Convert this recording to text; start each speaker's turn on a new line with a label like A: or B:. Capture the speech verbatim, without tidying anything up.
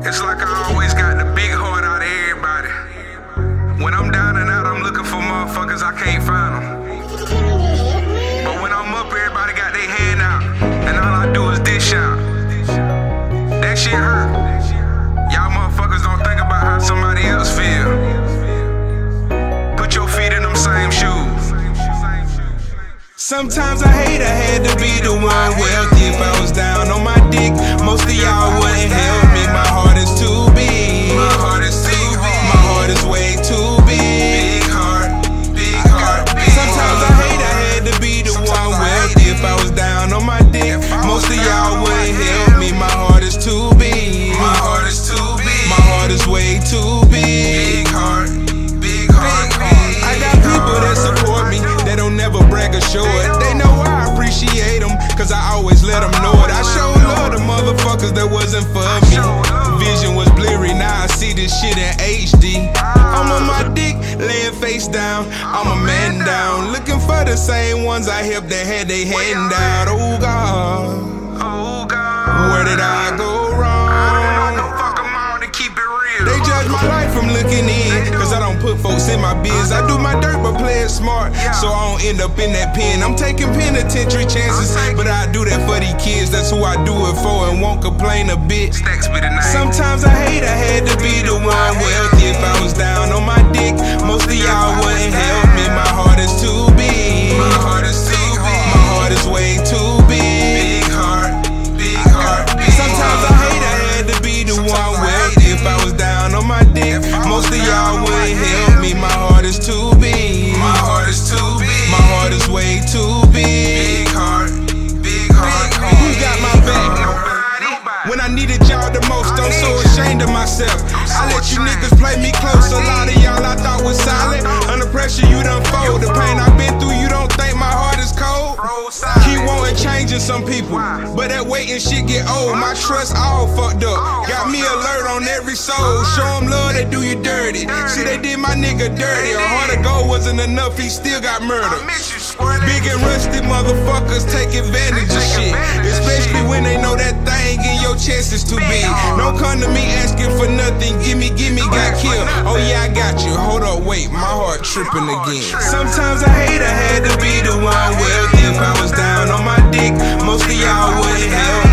A: It's like I always got the big heart out of everybody. When I'm down and out, I'm looking for motherfuckers, I can't find them. But when I'm up, everybody got their hand out, and all I do is dish out. That shit hurt. Y'all motherfuckers don't think about how somebody else feel. Put your feet in them same shoes. Sometimes I hate I had to be the one wealthy. If I was down on my dick, most of y'all wouldn't help me. My heart is too big. My heart is too big. My heart is way too big. Big heart, big heart, big Sometimes I hate I had to be the one wealthy. If I was down on my dick, most of y'all wouldn't help me. My heart is too big. My heart is too big. My heart is way too big. Big heart, big heart, big I got people that support me, they don't never brag or show it. They know I appreciate them, cause I always let them know it. I show love to motherfuckers that wasn't for me. Vision was blurry, now I see this shit in H D. I'm on my dick, laying face down. I'm a man down, looking for the same ones I helped that had they hand out. Oh God, oh God, where did I go wrong? They judge my life from looking in, cause I don't put folks in my biz. I do my dirt but play it smart, so I don't end up in that pen. I'm taking penitentiary chances, but I do that for these kids. That's who I do it for and won't complain a bit. Sometimes I hate I had to be the one wealthy. If I was down on my dick, most of y'all wouldn't help me. My heart is too big. My heart is too big. My heart is way too big. Big heart, big heart, big Sometimes I hate I had to be the one wealthy. If I was down on my dick, most of y'all wouldn't help me. My heart is too big. My heart is too big. My heart is way too big. Big heart, big heart. Who got my back? When I needed y'all the most, I'm so ashamed of myself. I let you niggas play me close. A lot of y'all I thought was solid. Under pressure, you done fold. The pain I've been through, you don't think my heart is cold? Keep wanting change in some people, but that waiting shit get old. My trust all fucked up. Got me alert on every soul. Show them love, they do you dirty. See, they did my nigga dirty. A heart of gold wasn't enough, he still got murdered. Big and rusty motherfuckers take advantage of shit, especially when they know that thing in your chest is too big. Don't come to me asking for nothing. Gimme, gimme, got killed. Oh yeah, I got you. Hold up, wait, my heart tripping again. Sometimes I hate I had to be the one wealthy. If I was down on my dick, most of y'all wouldn't help